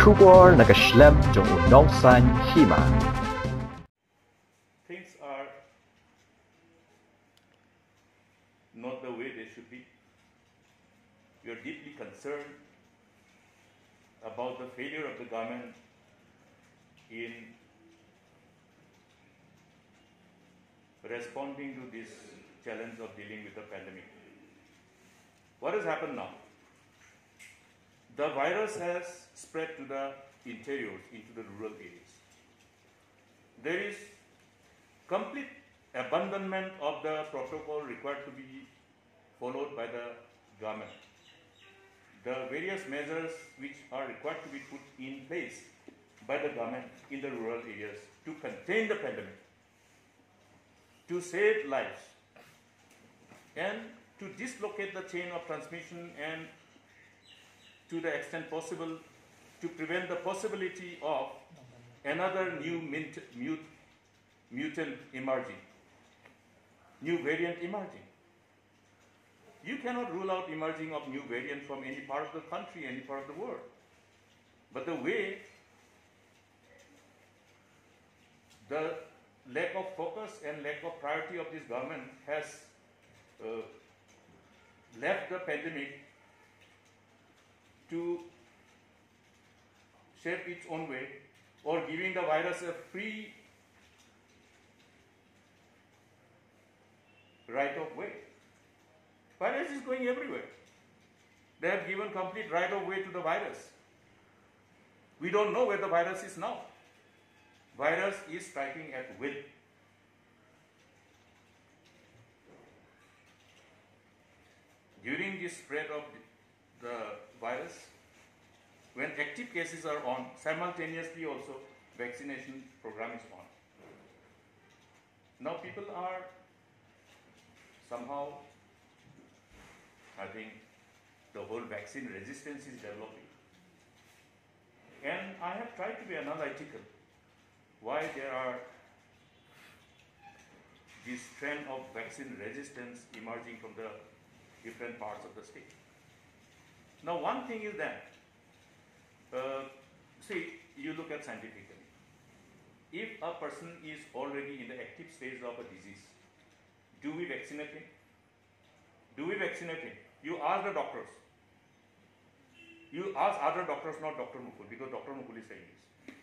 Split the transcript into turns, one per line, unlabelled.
Schuber nakaschlem jong unongsan hima.
Things are not the way they should be. We are deeply concerned about the failure of the government in responding to this challenge of dealing with the pandemic. What has happened now? The virus has spread to the interiors, into the rural areas. There is complete abandonment of the protocol required to be followed by the government. The various measures which are required to be put in place by the government in the rural areas to contain the pandemic, to save lives, and to dislocate the chain of transmission, and to the extent possible to prevent the possibility of another new mutant emerging, new variant emerging. You cannot rule out emerging of new variant from any part of the country, any part of the world. But the way the lack of focus and lack of priority of this government has left the pandemic to shape its own way, or giving the virus a free right of way. Virus is going everywhere. They have given complete right of way to the virus. We don't know where the virus is now. Virus is striking at will. During this spread of the virus, when active cases are on, simultaneously also vaccination program is on. Now people are somehow, I think, the whole vaccine resistance is developing. And I have tried to be analytical why there are this trend of vaccine resistance emerging from the different parts of the state. Now one thing is that, see, you look at scientifically. If a person is already in the active stage of a disease, do we vaccinate him? Do we vaccinate him? You ask the doctors. You ask other doctors, not Dr. Mukul, because Dr. Mukul is saying this.